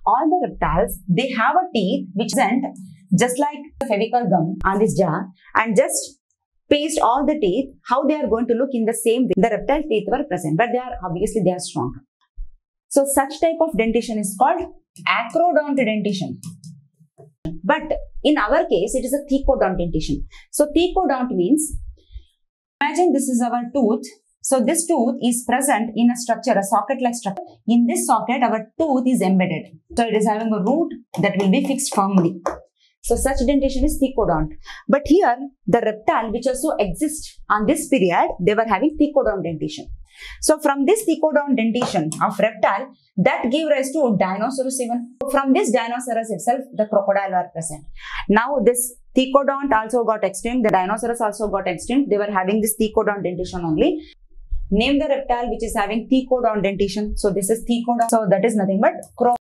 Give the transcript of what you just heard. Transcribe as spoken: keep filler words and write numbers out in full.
all the reptiles, they have a teeth which isn't just like fevicol gum on this jar and just paste all the teeth, how they are going to look in the same way. The reptile teeth were present, but they are obviously they are strong. So such type of dentition is called acrodont dentition. But in our case, it is a thecodont dentition. So thecodont means, imagine this is our tooth. So this tooth is present in a structure, a socket-like structure. In this socket, our tooth is embedded. So it is having a root that will be fixed firmly. So such dentition is thecodont. But here, the reptile which also exists on this period, they were having thecodont dentition. So from this thecodont dentition of reptile, that gave rise to dinosaurs even. From this dinosaurs itself, the crocodile were present. Now this thecodont also got extinct. The dinosaurs also got extinct. They were having this thecodont dentition only. Name the reptile which is having thecodont dentition. So this is thecodont. So that is nothing but crocodile.